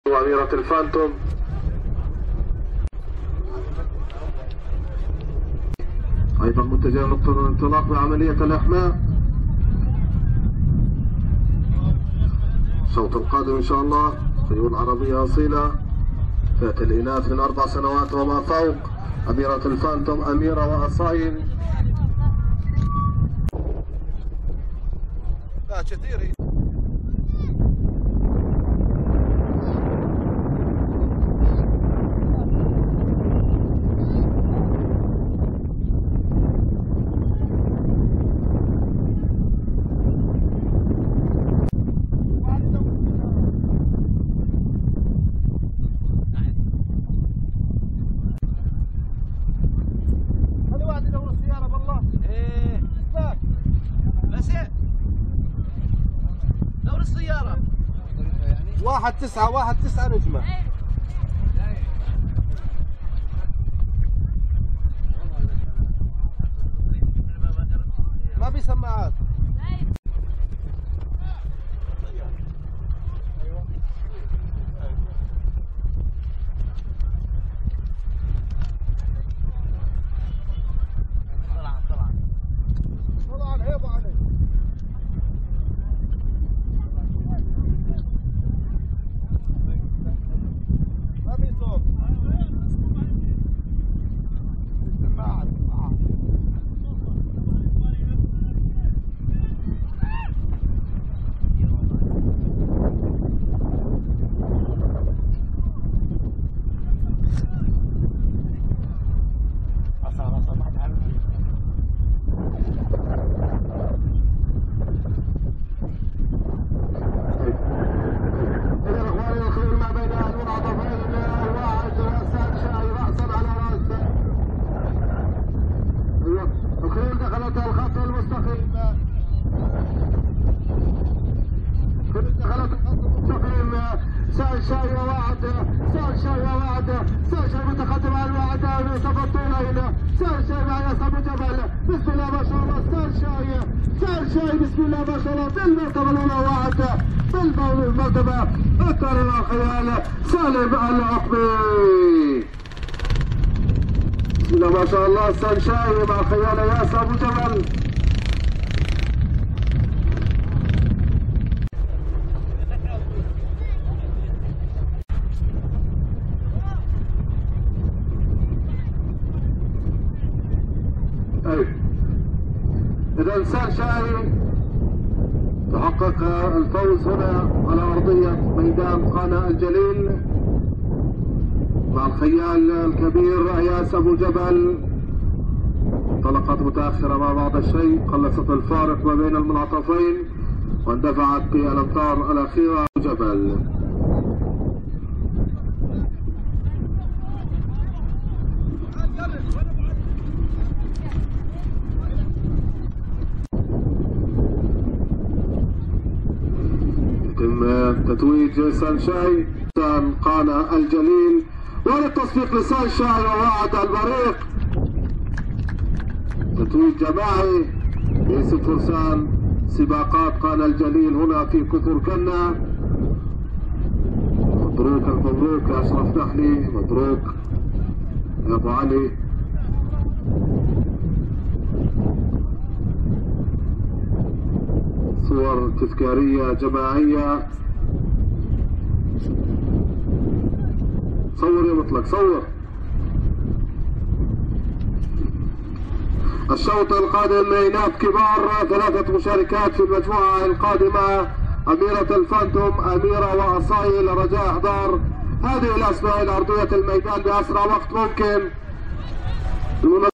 وأميرة الفانتوم. أيضا متجه نقطة الانطلاق بعملية الإحماء. الشوط القادم إن شاء الله خيول عربية أصيلة فئة الإناث من 4 سنوات وما فوق. أميرة الفانتوم أميرة وأصايل. لا كثير. واحد تسعة نجمة. ما في سماعات. طلع عيب عليك. شاين متقدم على الوعد وتفطون هنا. شاين مع ياسر جبل. بسم الله ما شاء الله. شاين بسم الله ما شاء الله. بالمرتبة الأولى وعد بالمرتبة الثانية الخيال سالم العقبي. بسم الله ما شاء الله. شاين مع خيال ياسر جبل. إذا شاين تحقق الفوز هنا على أرضية ميدان قانا الجليل مع الخيال الكبير عياس أبو جبل. انطلقت متأخرة مع بعض الشيء، قلصت الفارق ما بين المنعطفين واندفعت في الأمتار الأخيرة أبو جبل. يتم تتويج شاين قانا الجليل وللتصفيق شاين ووعد البريق. تتويج جماعي في فرسان سباقات قانا الجليل هنا في كفركنا. مبروك يا اشرف نحلي، مبروك يا ابو علي. صور تذكارية جماعية. صور يا مطلق صور. الشوط القادم إناث كبار، 3 مشاركات في المجموعة القادمة. أميرة الفانتوم، أميرة وأصايل. رجاء إحضار هذه الأسماء إلى أرضية الميدان بأسرع وقت ممكن.